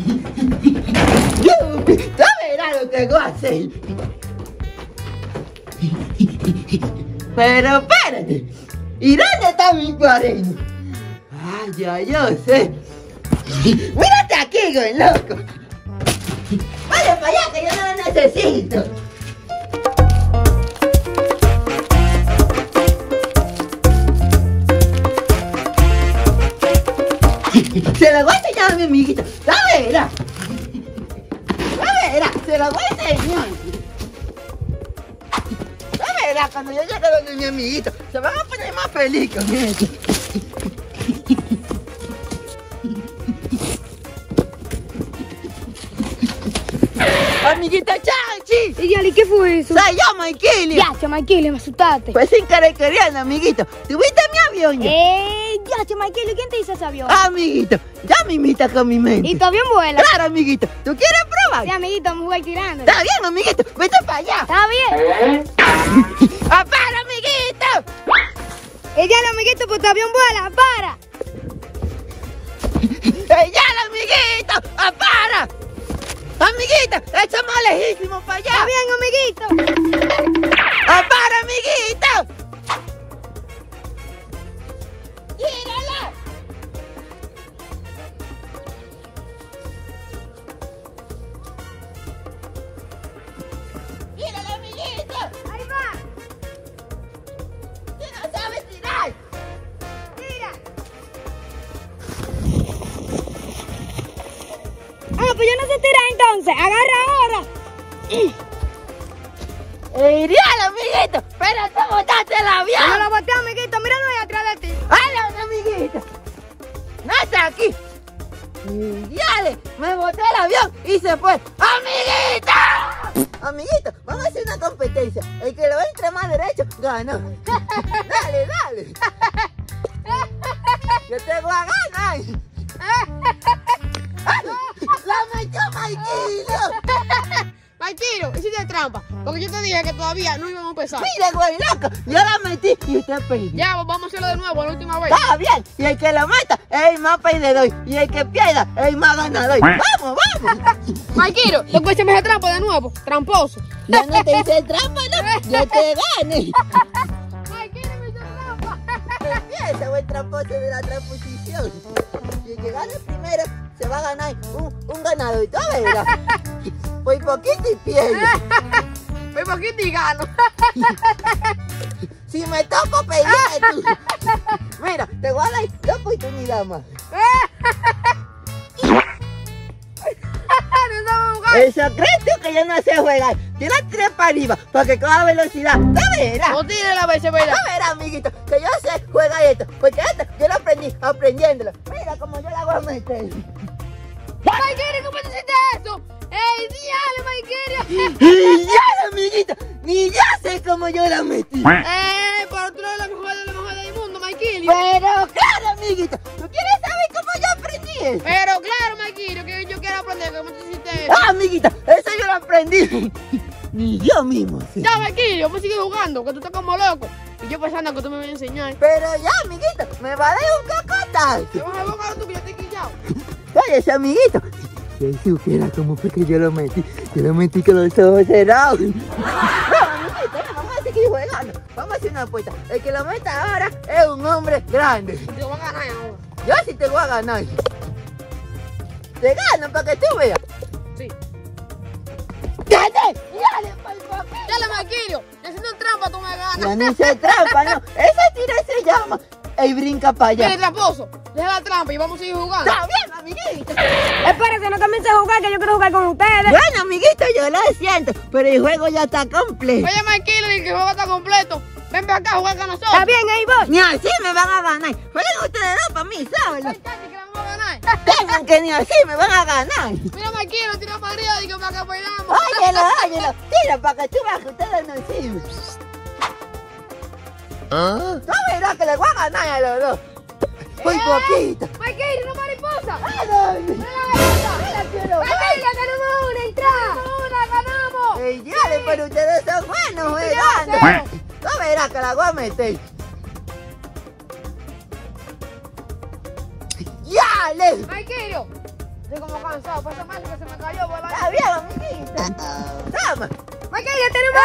Tú verás lo que voy a hacer. Pero espérate. ¿Y dónde está mi cuaderno? Ay, ya yo sé. Mírate aquí, güey, loco. Vaya para allá que yo no lo necesito. Se lo voy a enseñar a mi amiguito. Ya verás. Ya verás, se lo voy a enseñar. Ya verás, cuando yo llegue donde mi amiguito, se van a poner más feliz con esto. Amiguita Chachi. ¿Y qué fue eso? Soy yo, Maikilio. Ya, Maikilio, me asustaste. Pues sin querer queriendo, amiguito. ¿Tuviste mi avión ya? Ya, Maikilio, ¿quién te hizo ese avión? Amiguito, ya me imita con mi mente. ¿Y tu avión vuela? Claro, amiguito. ¿Tú quieres probar? Sí, amiguito, vamos a ir tirando. Está bien, amiguito. Vete para allá. Está bien. ¡Para, amiguito! Ya, amiguito, pues tu avión vuela. ¡Para! ¡Ya, amiguito! ¡Para! ¡Amiguita! ¡Estamos lejísimos para allá! ¡Está bien, amiguito! ¡Para, amiguito! ¡Gírala! ¡Gírala, amiguito! ¡Ahí va! ¡Tú no sabes tirar! ¡Tira! Ah, pues yo no sé tirar entonces. ¡Agarra ahora! ¡Ideal, amiguito! ¡Pero tú botaste el avión! Yo no lo boté, amiguito. Míralo ahí atrás de ti. ¡Hala, amiguito! ¡No está aquí! ¡Ideal! ¡Me boté el avión y se fue! ¡Amiguito! Amiguito, vamos a hacer una competencia. El que lo entre más derecho, ganó. ¡Dale, dale! ¡Yo te voy a ganar! ¡La metió Maikilio! Maikilio, hiciste trampa, porque yo te dije que todavía no íbamos a empezar. Mira, güey, loco, yo la metí y usted perdió. Ya, vamos a hacerlo de nuevo, la última vez. Está bien, y el que lo meta es el más perdedor, y el que pierda es el más ganador. ¡Vamos, vamos! Maikilio, tú puedes hacerme esa trampa de nuevo, tramposo. Yo no te hice trampa, no, yo te gane. Maikilio me hizo trampa. Empieza, buen tramposo de la transposición. Y el que gane primero se va a ganar un ganador, ¿tú verás? Por poquito y pierde. Voy poquito y gano. Si me toco, pelear tú. Mira, te voy a dar la oportunidad más. El secreto que yo no sé jugar. Tira 3 para arriba para que coja velocidad. ¿Tú verás? No tires la vez, ¿verdad? ¿Tú verás, amiguito? Que yo sé jugar esto. Porque esto yo lo aprendí aprendiéndolo. Mira cómo yo la voy a meter. Maikilio, ¿cómo te hiciste eso? ¡Ey, diale, Maikilio! Y ya, amiguito, ni ya sé cómo yo la metí. Pero tú eres la mejor del mundo, Maikilio. Pero claro, amiguito, ¿tú quieres saber cómo yo aprendí eso? Pero claro, Maikilio, que yo quiero aprender cómo te hiciste eso. Amiguita, eso yo lo aprendí. Ni yo mismo sé. Ya, Maikilio, vamos a seguir jugando, que tú estás como loco. Y yo pensando que tú me vas a enseñar. Pero ya, amiguito, me va a dar un cocotazo. Te vas a jugar tú que yo te he quillado. Oye, ese amiguito, si supiera cómo fue que yo lo metí con los ojos cerrados. No, amiguito, no, vamos a seguir jugando. Vamos a hacer una apuesta. El que lo meta ahora es un hombre grande. Te voy a ganar ahora. Yo sí te voy a ganar. Te gano para que tú veas. Sí. ¡Dale! ¡Dale, por poquito! Dale, Maikilio, haciendo trampa tú me ganas. Ya ni se trampa, no. Ese tiro se llama el brinca para allá. Mire, tramposo, deja la trampa y vamos a seguir jugando. Está bien, amiguito. Espérense, no comiencen a jugar, que yo quiero jugar con ustedes. Bueno, amiguito, yo lo siento, pero el juego ya está completo. Oye, Maikilio, el que juego está completo. Ven para acá a jugar con nosotros. Está bien, ahí voy. Ni así me van a ganar. Jueguen ustedes dos para mí, ¿saben? Ay, Tati, que la vamos a ganar. Tengan que ni así me van a ganar. Mira, Maikilio, tira para arriba, digo para que apoyamos. Óyelo, óyelo. Tira para que tú veas que ustedes no sirven. Tú verás que les voy a ganar a los dos. Por poquito. Maikilio, una mariposa. ¡Ay! Maikilio, tenemos una entrada. ¡Ganamos! ¡Ey, dale, pero ustedes son buenos jugando! Tú verás que la voy a meter. ¡Dale! Maikilio, Estoy como cansado, pasa más que se me cayó volando. Está bien, amiguita. Toma. Michael, ya tenemos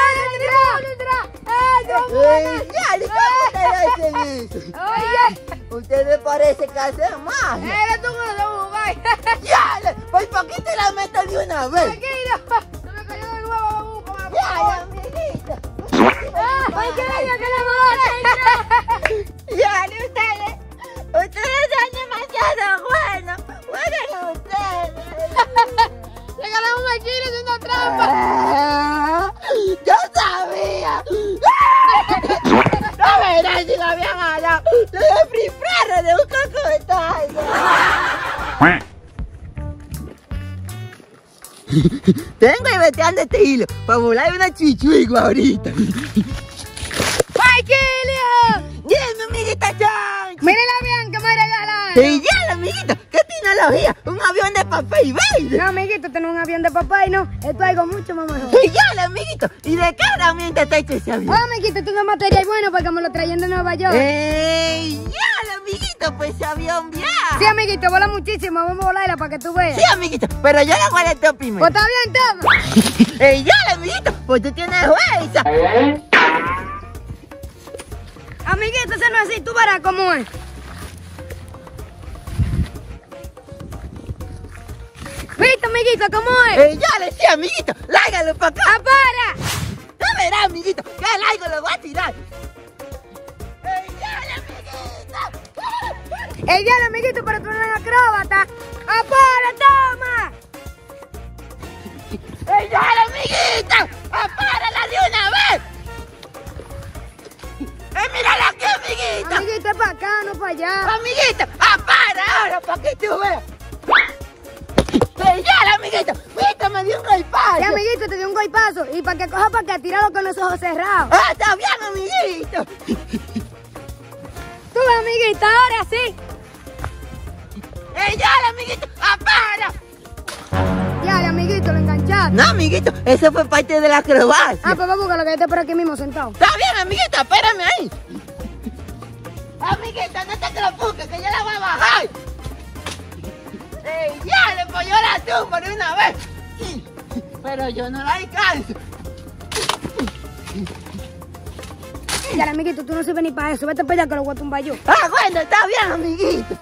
Yale, ¿cómo te hacen eso? Ustedes parece que hacen más. Eres tú que no te buscas. Yale, pues ¿por qué te la metes de una vez? Tranquilo, se me cayó de nuevo, vamos a Yale, amiguita. Michael, que la Yale, ustedes son demasiado buenos. Jueguen ustedes. regalamos un Michael, es una trampa. ¡Yo sabía! No verás si lo habían jalado. Lo de frifrarro de un cocotazo. Tengo y veteando este hilo para volar una chichuigua ahorita. ¡Michael! ¡Dime, amiguita John! ¡Mira el avión que me regalaron! ¡Sí, ya, amiguita! ¿Qué tecnología? ¿Un avión de papá y baile? No, amiguito, tengo un avión de papá y no. Esto es algo mucho más mejor. ¡Sí, ya, amiguito! ¿Y de qué herramienta está hecho ese avión? Oh, amiguito, esto es un material bueno porque me lo traían de Nueva York. ¡Ey! ¡Ya, amiguito! Pues ese avión viaja. Sí, amiguito, vola muchísimo. Vamos a volarla para que tú veas. Sí, amiguito, pero yo la voy a tu primero. Pues está bien, toma. ¡Ey, ya, amiguito! Pues tú tienes fuerza. Amiguito, eso no es así. Tú verás cómo es. ¿Viste, amiguito, cómo es? ¡Ey, ya, sí, amiguito! ¡Lágalo para acá! ¡Ah, para! ¡No verás, amiguito! ¡Que largo lo voy a tirar! ¡Ey, ya, amiguito! Ella, amiguito, pero tú no eres acróbata. ¡Ah, para, toma! ¡Ey, ya, amiguita! ¡Apárala de una vez! ¡Mírala aquí, amiguita! Amiguito, es para acá, no para allá. ¡Amiguita! ¡Apara ahora para que tú veas! ¡Ey, ya, amiguita! ¡Viste, me dio un golpazo! Sí, amiguito, te dio un golpazo. Y para que coja, para que tíralo con los ojos cerrados. ¡Ah, está bien, amiguito! Tú, amiguita, ahora sí. ¡Ey, ya, amiguito! ¡Apara! Ya, amiguito, lo enganchaste. No, amiguito, eso fue parte de la acrobacia. Ah, pues vamos a lo que yo estoy por aquí mismo sentado. Está bien, amiguita, espérame ahí. Amiguita, no te preocupes, que yo la voy a bajar. ¡Ey, ya! Le pollo la tumba de una vez. Pero yo no la alcanzo. Ya, amiguito, tú no sirves ni para eso. Vete para allá que lo voy a tumbar yo. Ah, bueno, está bien, amiguito.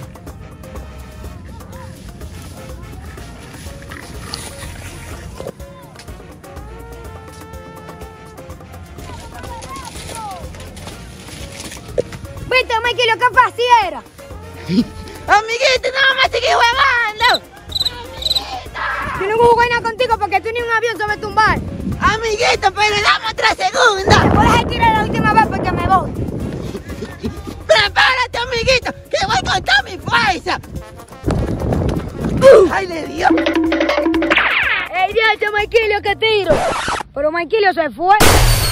¿Viste, Michael, lo que fácil era? Amiguito, no me sigas huevando. Amiguita. Yo no voy a jugar nada contigo porque tú ni un avión sabes tumbar. Amiguito, pero dame otra segunda. Puedes retirar la última vez porque me voy. Prepárate, amiguito, que voy con toda mi fuerza. ¡Ay, le dio! ¡Ey, Dios, Michael, que tiro! Pero Michael se fue.